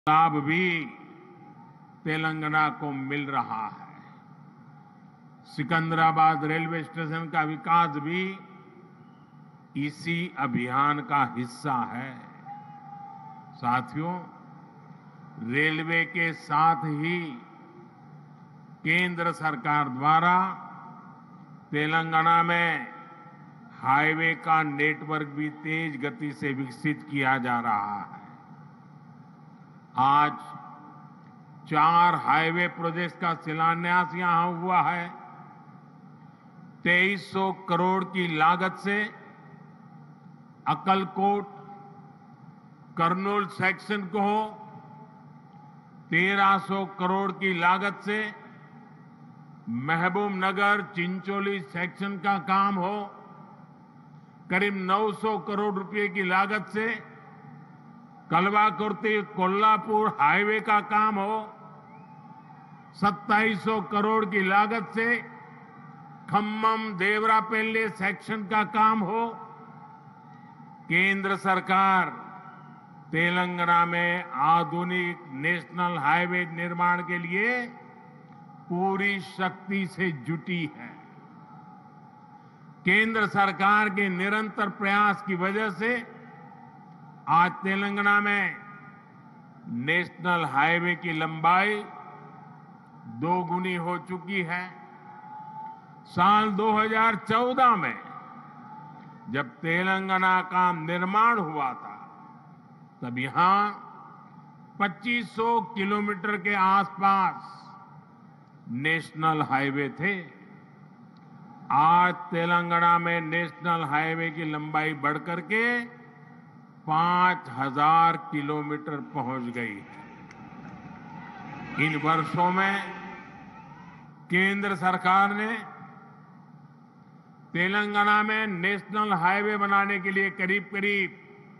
लाभ भी तेलंगाना को मिल रहा है। सिकंदराबाद रेलवे स्टेशन का विकास भी इसी अभियान का हिस्सा है। साथियों, रेलवे के साथ ही केंद्र सरकार द्वारा तेलंगाना में हाईवे का नेटवर्क भी तेज गति से विकसित किया जा रहा है। आज 4 हाईवे प्रोजेक्ट्स का शिलान्यास यहां हुआ है। 2300 करोड़ की लागत से अक्कलकोट कर्नूल सेक्शन को हो, 1300 करोड़ की लागत से महबूबनगर चिंचोली सेक्शन का काम हो, करीब 900 करोड़ रुपए की लागत से कलवाकुर्ती कोल्हापुर हाईवे का काम हो, 2700 करोड़ की लागत से खम्मम देवरापल्ली सेक्शन का काम हो। केंद्र सरकार तेलंगाना में आधुनिक नेशनल हाईवे निर्माण के लिए पूरी शक्ति से जुटी है। केंद्र सरकार के निरंतर प्रयास की वजह से आज तेलंगाना में नेशनल हाईवे की लंबाई 2 गुनी हो चुकी है। साल 2014 में जब तेलंगाना का निर्माण हुआ था, तब यहां 2500 किलोमीटर के आसपास नेशनल हाईवे थे। आज तेलंगाना में नेशनल हाईवे की लंबाई बढ़कर के 5000 किलोमीटर पहुंच गई है। इन वर्षों में केंद्र सरकार ने तेलंगाना में नेशनल हाईवे बनाने के लिए करीब करीब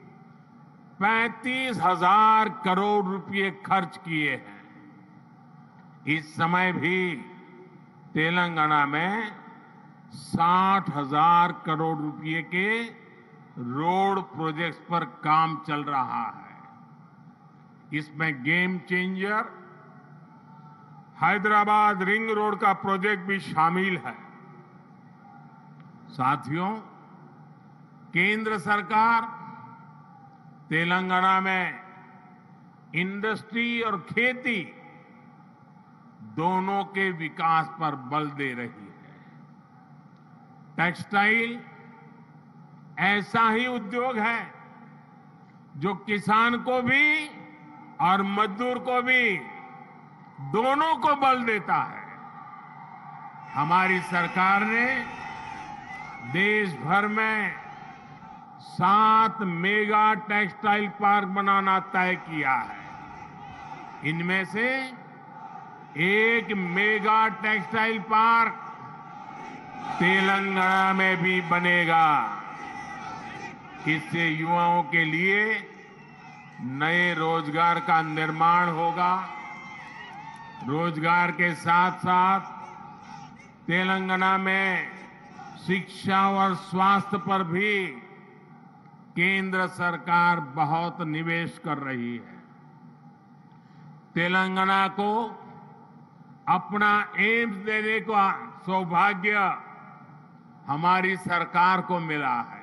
35,000 करोड़ रुपए खर्च किए हैं। इस समय भी तेलंगाना में 60,000 करोड़ रुपए के रोड प्रोजेक्ट्स पर काम चल रहा है। इसमें game changer Hyderabad ring road का प्रोजेक्ट भी शामिल है। साथियों, केंद्र सरकार तेलंगाना में इंडस्ट्री और खेती दोनों के विकास पर बल दे रही है। टेक्सटाइल ऐसा ही उद्योग है जो किसान को भी और मजदूर को भी दोनों को बल देता है। हमारी सरकार ने देश भर में 7 मेगा टेक्सटाइल पार्क बनाना तय किया है। इनमें से एक मेगा टेक्सटाइल पार्क तेलंगाना में भी बनेगा। इससे युवाओं के लिए नए रोजगार का निर्माण होगा। रोजगार के साथ साथ तेलंगाना में शिक्षा और स्वास्थ्य पर भी केंद्र सरकार बहुत निवेश कर रही है। तेलंगाना को अपना एम्स देने का सौभाग्य हमारी सरकार को मिला है।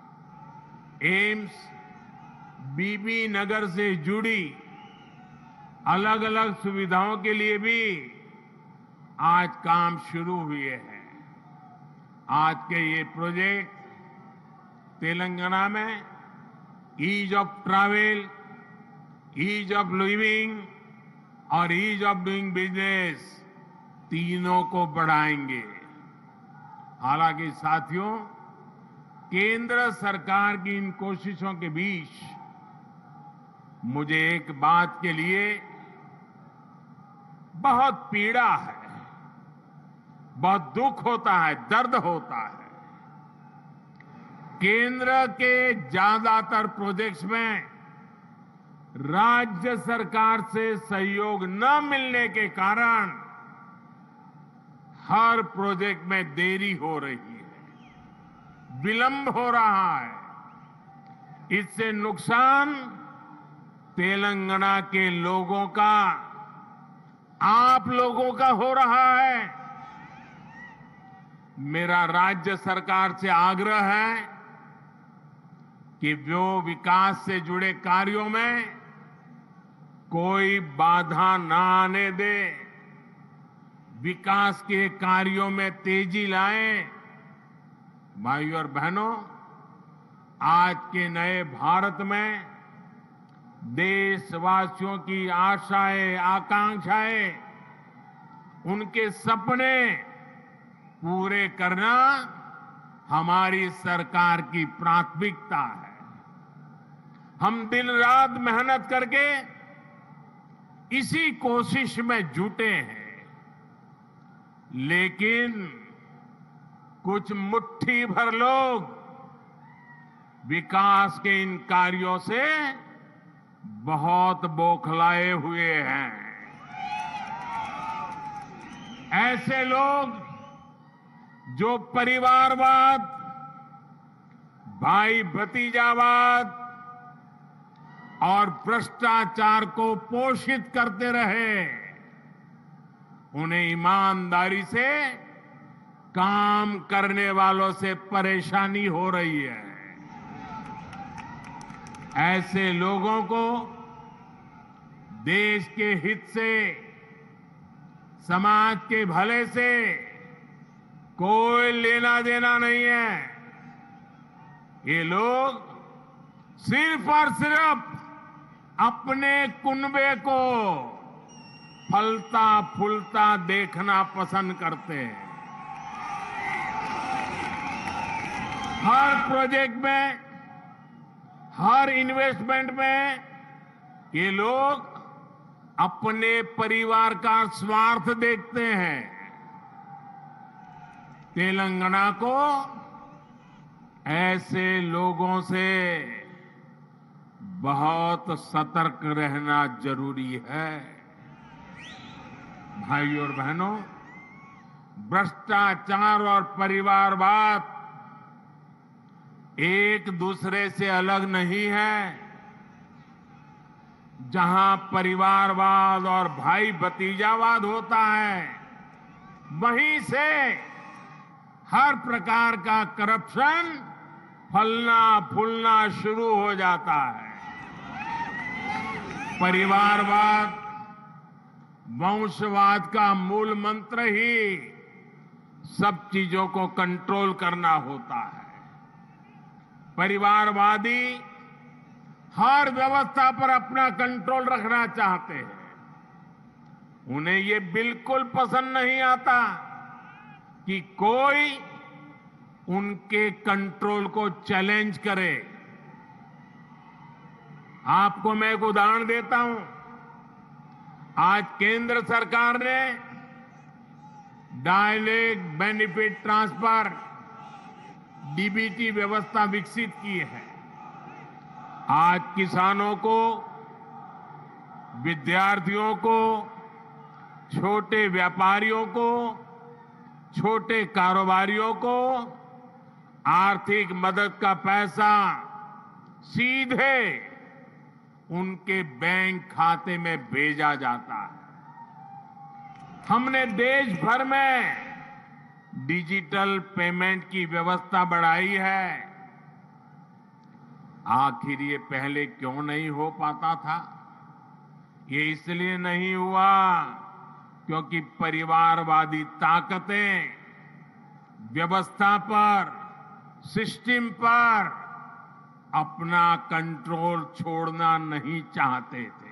एम्स बीबी नगर से जुड़ी अलग अलग सुविधाओं के लिए भी आज काम शुरू हुए हैं। आज के ये प्रोजेक्ट तेलंगाना में ease of travel, ease of living और ईज ऑफ डूइंग बिजनेस तीनों को बढ़ाएंगे। हालांकि साथियों, केंद्र सरकार की इन कोशिशों के बीच मुझे एक बात के लिए बहुत पीड़ा है, बहुत दुख होता है, दर्द होता है। केंद्र के ज्यादातर प्रोजेक्ट्स में राज्य सरकार से सहयोग न मिलने के कारण हर प्रोजेक्ट में देरी हो रही है, विलंब हो रहा है। इससे नुकसान तेलंगाना के लोगों का, आप लोगों का हो रहा है। मेरा राज्य सरकार से आग्रह है कि वो विकास से जुड़े कार्यों में कोई बाधा ना आने दे, विकास के कार्यों में तेजी लाएं। भाइयों और बहनों, आज के नए भारत में देशवासियों की आशाएं, आकांक्षाएं, उनके सपने पूरे करना हमारी सरकार की प्राथमिकता है। हम दिन रात मेहनत करके इसी कोशिश में जुटे हैं, लेकिन कुछ मुट्ठी भर लोग विकास के इन कार्यों से बहुत बौखलाए हुए हैं। ऐसे लोग जो परिवारवाद, भाई भतीजावाद और भ्रष्टाचार को पोषित करते रहे, उन्हें ईमानदारी से काम करने वालों से परेशानी हो रही है। ऐसे लोगों को देश के हित से, समाज के भले से कोई लेना देना नहीं है। ये लोग सिर्फ और सिर्फ अपने कुनबे को फलता फूलता देखना पसंद करते हैं। हर प्रोजेक्ट में, हर इन्वेस्टमेंट में ये लोग अपने परिवार का स्वार्थ देखते हैं। तेलंगाना को ऐसे लोगों से बहुत सतर्क रहना जरूरी है। भाइयों और बहनों, भ्रष्टाचार और परिवारवाद एक दूसरे से अलग नहीं है। जहां परिवारवाद और भाई भतीजावाद होता है, वहीं से हर प्रकार का करप्शन फलना फूलना शुरू हो जाता है। परिवारवाद, वंशवाद का मूल मंत्र ही सब चीजों को कंट्रोल करना होता है। परिवारवादी हर व्यवस्था पर अपना कंट्रोल रखना चाहते हैं। उन्हें ये बिल्कुल पसंद नहीं आता कि कोई उनके कंट्रोल को चैलेंज करे। आपको मैं एक उदाहरण देता हूं। आज केंद्र सरकार ने डायरेक्ट बेनिफिट ट्रांसफर, डीबीटी व्यवस्था विकसित की है। आज किसानों को, विद्यार्थियों को, छोटे व्यापारियों को, छोटे कारोबारियों को आर्थिक मदद का पैसा सीधे उनके बैंक खाते में भेजा जाता है। हमने देश भर में डिजिटल पेमेंट की व्यवस्था बढ़ाई है। आखिर ये पहले क्यों नहीं हो पाता था? ये इसलिए नहीं हुआ क्योंकि परिवारवादी ताकतें व्यवस्था पर, सिस्टम पर अपना कंट्रोल छोड़ना नहीं चाहते थे।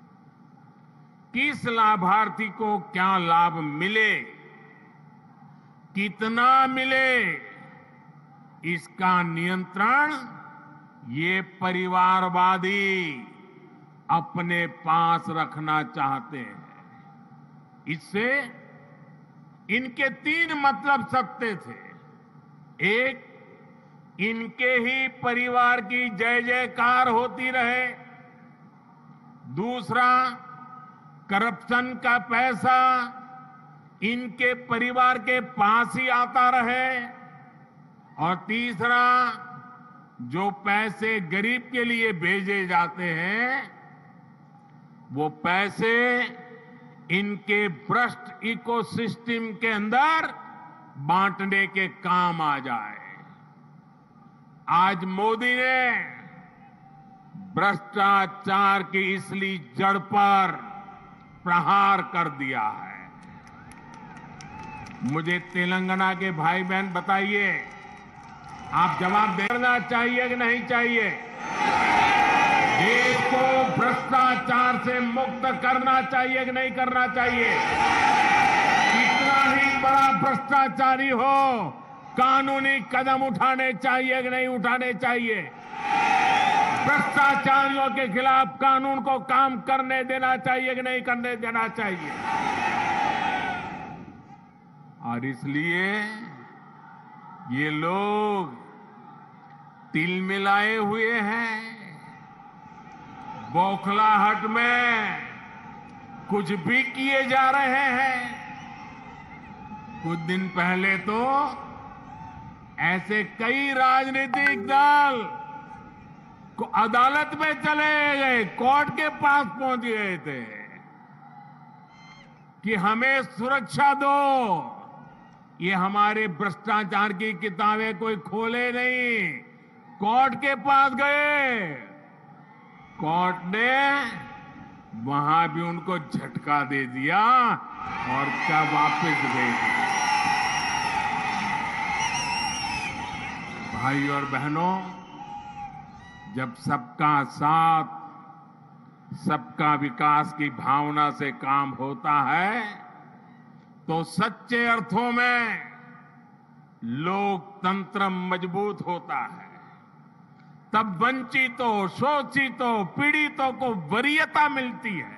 किस लाभार्थी को क्या लाभ मिले, कितना मिले, इसका नियंत्रण ये परिवारवादी अपने पास रखना चाहते हैं। इससे इनके 3 मतलब सकते थे। एक, इनके ही परिवार की जय जयकार होती रहे। दूसरा, करप्शन का पैसा इनके परिवार के पास ही आता रहे। और तीसरा, जो पैसे गरीब के लिए भेजे जाते हैं वो पैसे इनके भ्रष्ट इकोसिस्टम के अंदर बांटने के काम आ जाए। आज मोदी ने भ्रष्टाचार की इसलिए जड़ पर प्रहार कर दिया है। मुझे तेलंगाना के भाई बहन बताइए, आप जवाब देना चाहिए कि नहीं चाहिए? देश को भ्रष्टाचार से मुक्त करना चाहिए कि नहीं करना चाहिए? कितना ही बड़ा भ्रष्टाचारी हो, कानूनी कदम उठाने चाहिए कि नहीं उठाने चाहिए? भ्रष्टाचारियों के खिलाफ कानून को काम करने देना चाहिए कि नहीं करने देना चाहिए? और इसलिए ये लोग तिल मिलाए हुए हैं। बौखलाहट में कुछ भी किए जा रहे हैं। कुछ दिन पहले तो ऐसे कई राजनीतिक दल को अदालत में चले गए, कोर्ट के पास पहुंच गए थे कि हमें सुरक्षा दो। ये हमारे भ्रष्टाचार की किताबें कोई खोले नहीं, कोर्ट के पास गए। कोर्ट ने वहां भी उनको झटका दे दिया और क्या वापस भेज दिया। भाई और बहनों, जब सबका साथ, सबका विकास की भावना से काम होता है तो सच्चे अर्थों में लोकतंत्र मजबूत होता है। तब वंचितों, शोषितों, पीड़ितों को वरीयता मिलती है।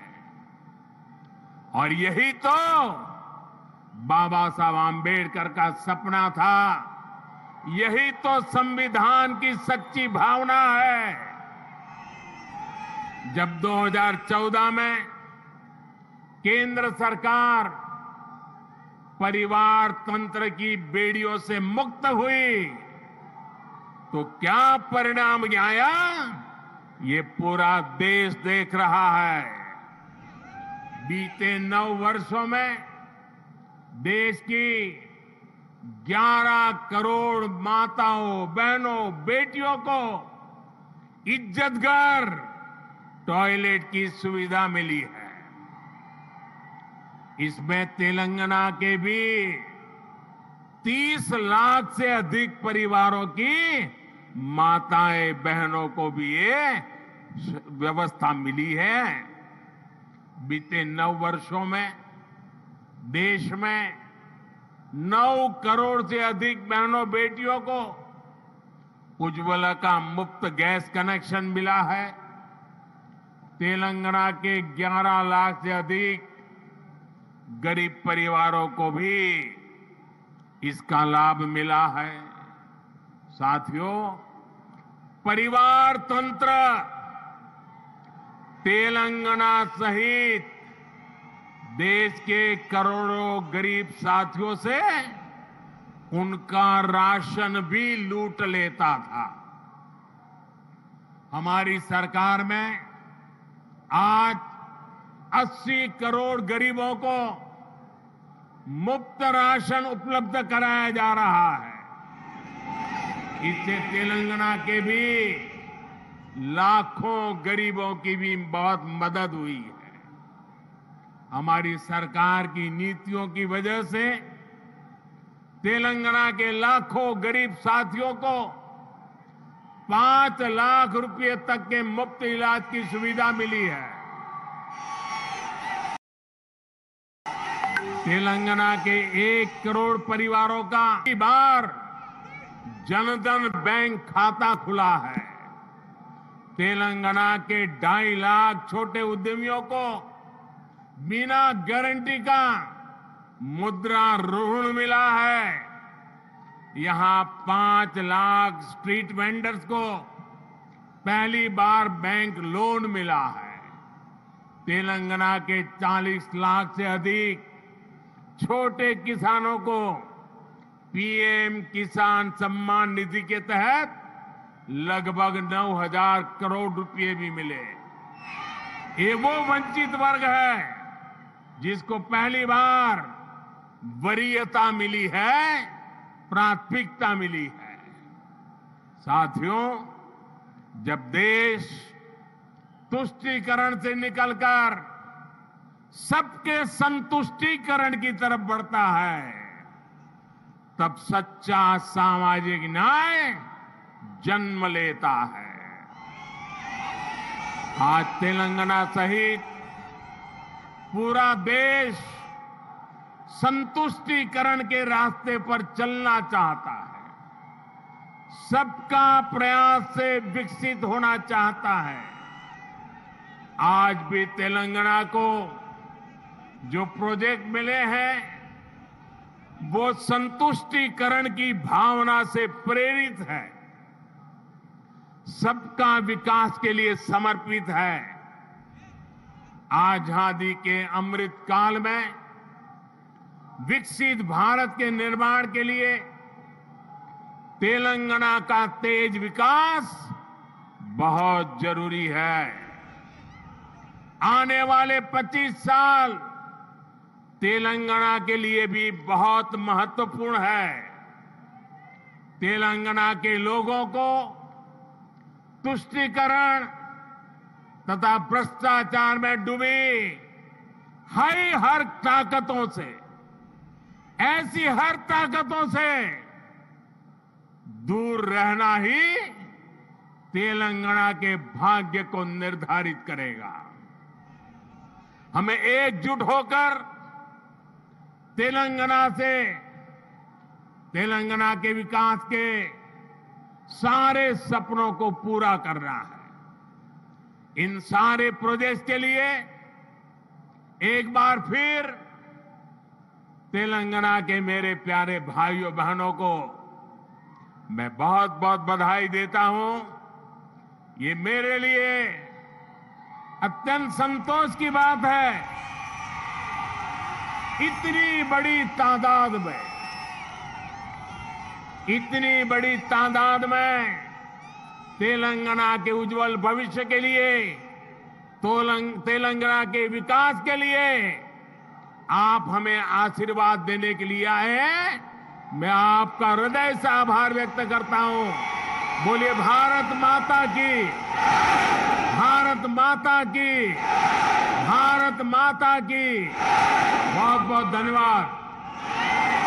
और यही तो बाबा साहब आंबेडकर का सपना था, यही तो संविधान की सच्ची भावना है। जब 2014 में केंद्र सरकार परिवार तंत्र की बेड़ियों से मुक्त हुई तो क्या परिणाम आया, ये पूरा देश देख रहा है। बीते 9 वर्षों में देश की 11 करोड़ माताओं, बहनों, बेटियों को इज्जतघर टॉयलेट की सुविधा मिली है। इसमें तेलंगाना के भी 30 लाख से अधिक परिवारों की माताएं, बहनों को भी ये व्यवस्था मिली है। बीते 9 वर्षों में देश में 9 करोड़ से अधिक बहनों, बेटियों को उज्ज्वला का मुफ्त गैस कनेक्शन मिला है। तेलंगाना के 11 लाख से अधिक गरीब परिवारों को भी इसका लाभ मिला है। साथियों, परिवार तंत्र तेलंगाना सहित देश के करोड़ों गरीब साथियों से उनका राशन भी लूट लेता था। हमारी सरकार में आज 80 करोड़ गरीबों को मुफ्त राशन उपलब्ध कराया जा रहा है। इससे तेलंगाना के भी लाखों गरीबों की भी बहुत मदद हुई है। हमारी सरकार की नीतियों की वजह से तेलंगाना के लाखों गरीब साथियों को 5 लाख रुपए तक के मुफ्त इलाज की सुविधा मिली है। तेलंगाना के 1 करोड़ परिवारों का पहली बार जनधन बैंक खाता खुला है। तेलंगाना के 2.5 लाख छोटे उद्यमियों को बिना गारंटी का मुद्रा ऋण मिला है। यहां 5 लाख स्ट्रीट वेंडर्स को पहली बार बैंक लोन मिला है। तेलंगाना के 40 लाख से अधिक छोटे किसानों को पीएम किसान सम्मान निधि के तहत लगभग 9,000 करोड़ रुपए भी मिले। ये वो वंचित वर्ग है जिसको पहली बार वरीयता मिली है, प्राथमिकता मिली है। साथियों, जब देश तुष्टीकरण से निकलकर सबके संतुष्टीकरण की तरफ बढ़ता है, तब सच्चा सामाजिक न्याय जन्म लेता है। आज तेलंगाना सहित पूरा देश संतुष्टीकरण के रास्ते पर चलना चाहता है, सबका प्रयास से विकसित होना चाहता है। आज भी तेलंगाना को जो प्रोजेक्ट मिले हैं वो संतुष्टीकरण की भावना से प्रेरित है, सबका विकास के लिए समर्पित है। आजादी के अमृत काल में विकसित भारत के निर्माण के लिए तेलंगाना का तेज विकास बहुत जरूरी है। आने वाले 25 साल तेलंगाना के लिए भी बहुत महत्वपूर्ण है। तेलंगाना के लोगों को तुष्टीकरण तथा भ्रष्टाचार में डूबी हर ताकतों से, ऐसी हर ताकतों से दूर रहना ही तेलंगाना के भाग्य को निर्धारित करेगा। हमें एकजुट होकर तेलंगाना के विकास के सारे सपनों को पूरा करना है। इन सारे प्रोजेक्ट्स के लिए एक बार फिर तेलंगाना के मेरे प्यारे भाइयों बहनों को मैं बहुत बहुत बधाई देता हूं। ये मेरे लिए अत्यंत संतोष की बात है, इतनी बड़ी तादाद में तेलंगाना के उज्जवल भविष्य के लिए, तेलंगाना के विकास के लिए आप हमें आशीर्वाद देने के लिए आए हैं। मैं आपका हृदय से आभार व्यक्त करता हूं। बोलिए भारत माता की, भारत माता की, भारत माता की। बहुत बहुत धन्यवाद।